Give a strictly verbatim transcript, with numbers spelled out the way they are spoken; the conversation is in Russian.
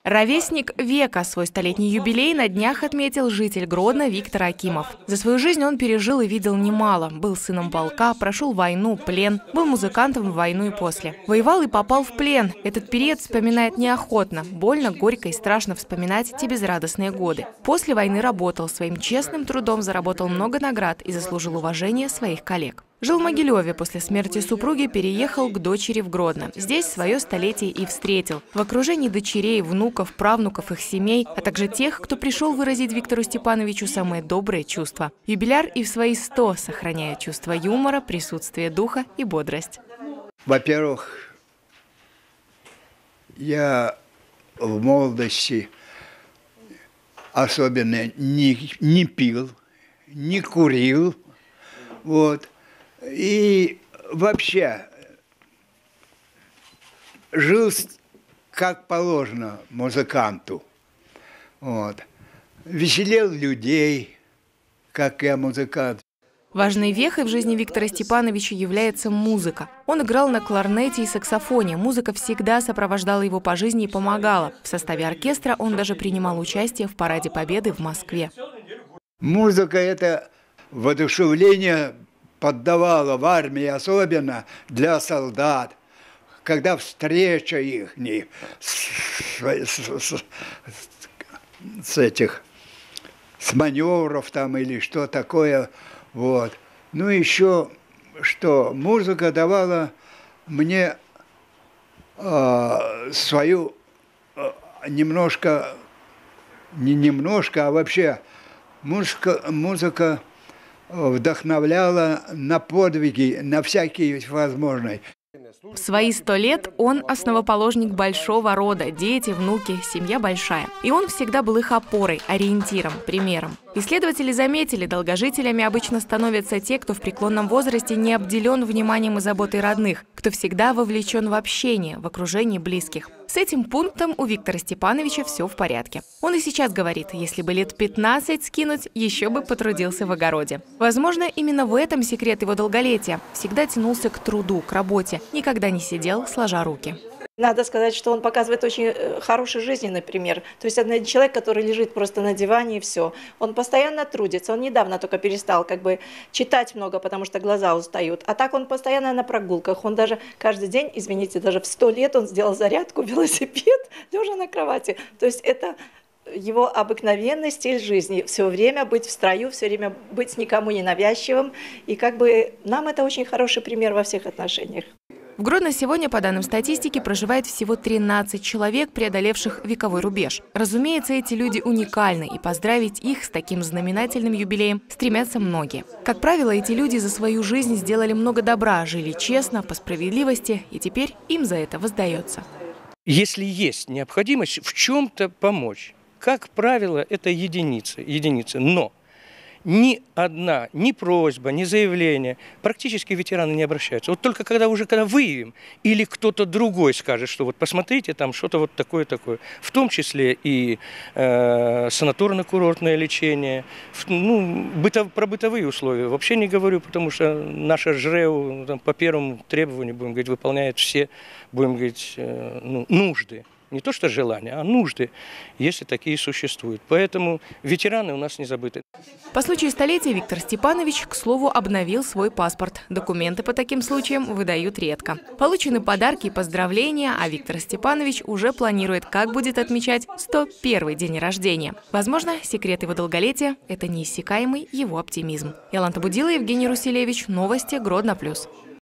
Ровесник века. Свой столетний юбилей на днях отметил житель Гродно Виктор Акимов. За свою жизнь он пережил и видел немало. Был сыном полка, прошел войну, плен, был музыкантом в войну и после. Воевал и попал в плен. Этот период вспоминает неохотно. Больно, горько и страшно вспоминать те безрадостные годы. После войны работал, своим честным трудом заработал много наград и заслужил уважение своих коллег. Жил в Могилеве, после смерти супруги переехал к дочери в Гродно. Здесь свое столетие и встретил. В окружении дочерей, внуков, правнуков, их семей, а также тех, кто пришел выразить Виктору Степановичу самые добрые чувства. Юбиляр и в свои сто сохраняет чувство юмора, присутствие духа и бодрость. Во-первых, я в молодости особенно не, не пил, не курил, вот. И вообще жил как положено музыканту. Вот. Веселил людей, как я музыкант. Важной вехой в жизни Виктора Степановича является музыка. Он играл на кларнете и саксофоне. Музыка всегда сопровождала его по жизни и помогала. В составе оркестра он даже принимал участие в Параде Победы в Москве. Музыка – это воодушевление поддавала в армии, особенно для солдат, когда встреча их с, с, с, с этих с маневров там или что такое, вот. Ну еще что музыка давала мне э, свою э, немножко не немножко, а вообще музыка музыка вдохновляла на подвиги, на всякие возможные. В свои сто лет он основоположник большого рода, дети, внуки, семья большая. И он всегда был их опорой, ориентиром, примером. Исследователи заметили, долгожителями обычно становятся те, кто в преклонном возрасте не обделен вниманием и заботой родных, кто всегда вовлечен в общение, в окружении близких. С этим пунктом у Виктора Степановича все в порядке. Он и сейчас говорит, если бы лет пятнадцать скинуть, еще бы потрудился в огороде. Возможно, именно в этом секрет его долголетия. Всегда тянулся к труду, к работе, никогда не сидел, сложа руки. Надо сказать, что он показывает очень хорошей жизни, например. То есть это человек, который лежит просто на диване и все. Он постоянно трудится. Он недавно только перестал как бы читать много, потому что глаза устают. А так он постоянно на прогулках. Он даже каждый день, извините, даже в сто лет он сделал зарядку, велосипед, лежа на кровати. То есть это его обыкновенный стиль жизни. Все время быть в строю, все время быть никому не навязчивым. И как бы нам это очень хороший пример во всех отношениях. В Гродно сегодня, по данным статистики, проживает всего тринадцать человек, преодолевших вековой рубеж. Разумеется, эти люди уникальны, и поздравить их с таким знаменательным юбилеем стремятся многие. Как правило, эти люди за свою жизнь сделали много добра, жили честно, по справедливости, и теперь им за это воздается. Если есть необходимость в чем-то помочь, как правило, это единицы, единицы, но ни одна, ни просьба, ни заявление, практически ветераны не обращаются. Вот только когда уже когда выявим, или кто-то другой скажет, что вот посмотрите, там что-то вот такое-такое, в том числе и э, санаторно-курортное лечение, ну, бытов, про бытовые условия вообще не говорю, потому что наша ЖРЭУ там, по первому требованию, будем говорить, выполняет все, будем говорить, э, ну, нужды. Не то что желания, а нужды, если такие существуют. Поэтому ветераны у нас не забыты. По случаю столетия Виктор Степанович, к слову, обновил свой паспорт. Документы по таким случаям выдают редко. Получены подарки и поздравления, а Виктор Степанович уже планирует, как будет отмечать сто первый день рождения. Возможно, секрет его долголетия – это неиссякаемый его оптимизм. Яланта Будила, Евгений Руселевич. Новости Гродно плюс.